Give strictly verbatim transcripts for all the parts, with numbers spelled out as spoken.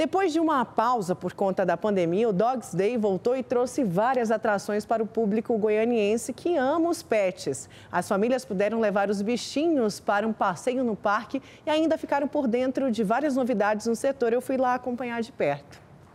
Depois de uma pausa por conta da pandemia, o Dogs Day voltou e trouxe várias atrações para o público goianiense que ama os pets. As famílias puderam levar os bichinhos para um passeio no parque e ainda ficaram por dentro de várias novidades no setor. Eu fui lá acompanhar de perto.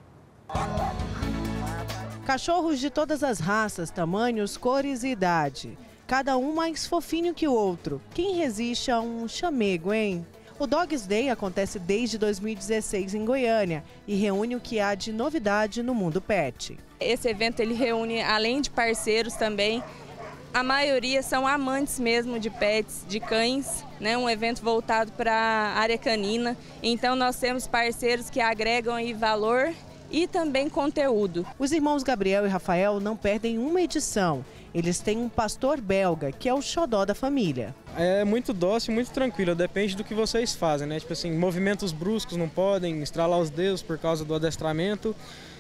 Cachorros de todas as raças, tamanhos, cores e idade. Cada um mais fofinho que o outro. Quem resiste a um chamego, hein? O Dogs Day acontece desde dois mil e dezesseis em Goiânia e reúne o que há de novidade no mundo pet. Esse evento ele reúne, além de parceiros também, a maioria são amantes mesmo de pets, de cães, né? Um evento voltado para a área canina. Então nós temos parceiros que agregam aí valor e também conteúdo. Os irmãos Gabriel e Rafael não perdem uma edição. Eles têm um pastor belga, que é o xodó da família. É muito dócil, muito tranquilo, depende do que vocês fazem, né? Tipo assim, movimentos bruscos não podem, estralar os dedos por causa do adestramento.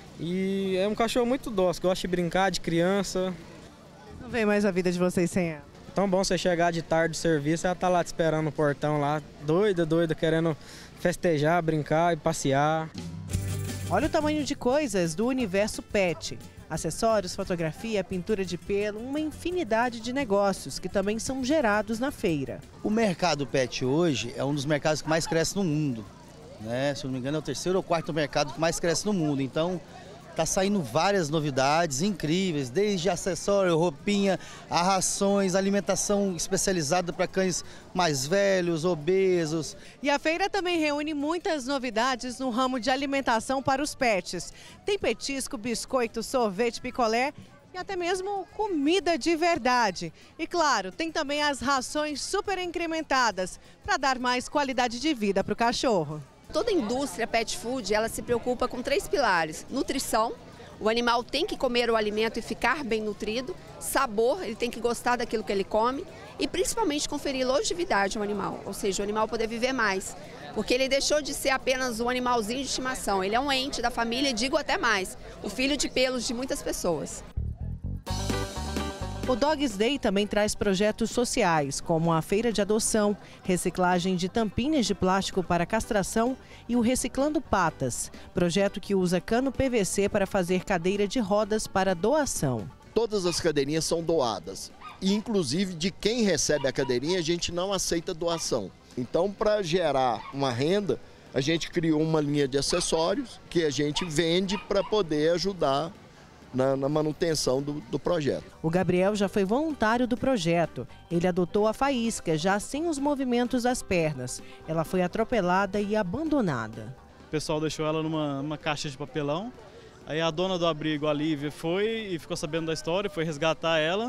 E é um cachorro muito dócil, gosta de brincar, de criança. Não vem mais a vida de vocês sem ela. Tão bom você chegar de tarde do serviço, ela tá lá te esperando no portão lá, doida, doida, querendo festejar, brincar e passear. Olha o tamanho de coisas do universo pet. Acessórios, fotografia, pintura de pelo, uma infinidade de negócios que também são gerados na feira. O mercado pet hoje é um dos mercados que mais cresce no mundo, né? Se eu não me engano é o terceiro ou quarto mercado que mais cresce no mundo. Então tá saindo várias novidades incríveis, desde acessório, roupinha, a rações, alimentação especializada para cães mais velhos, obesos. E a feira também reúne muitas novidades no ramo de alimentação para os pets. Tem petisco, biscoito, sorvete, picolé e até mesmo comida de verdade. E claro, tem também as rações super incrementadas para dar mais qualidade de vida para o cachorro. Toda a indústria pet food, ela se preocupa com três pilares: nutrição, o animal tem que comer o alimento e ficar bem nutrido; sabor, ele tem que gostar daquilo que ele come; e principalmente conferir longevidade ao animal, ou seja, o animal poder viver mais, porque ele deixou de ser apenas um animalzinho de estimação, ele é um ente da família, e digo até mais, o filho de pelos de muitas pessoas. O Dogs Day também traz projetos sociais, como a feira de adoção, reciclagem de tampinhas de plástico para castração e o Reciclando Patas, projeto que usa cano P V C para fazer cadeira de rodas para doação. Todas as cadeirinhas são doadas, e inclusive de quem recebe a cadeirinha a gente não aceita doação. Então, para gerar uma renda, a gente criou uma linha de acessórios que a gente vende para poder ajudar Na, na manutenção do, do projeto. O Gabriel já foi voluntário do projeto. Ele adotou a Faísca, já sem os movimentos das pernas. Ela foi atropelada e abandonada. O pessoal deixou ela numa, numa caixa de papelão. Aí a dona do abrigo, a Lívia, foi e ficou sabendo da história, foi resgatar ela.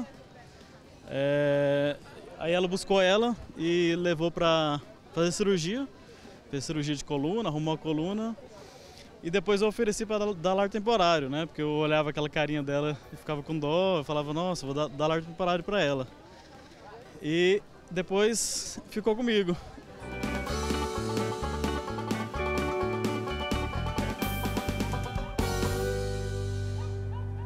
É, aí ela buscou ela e levou para fazer cirurgia. Fez cirurgia de coluna, arrumou a coluna. E depois eu ofereci para dar lar temporário, né? Porque eu olhava aquela carinha dela e ficava com dó, eu falava, nossa, vou dar, dar lar temporário para ela. E depois ficou comigo.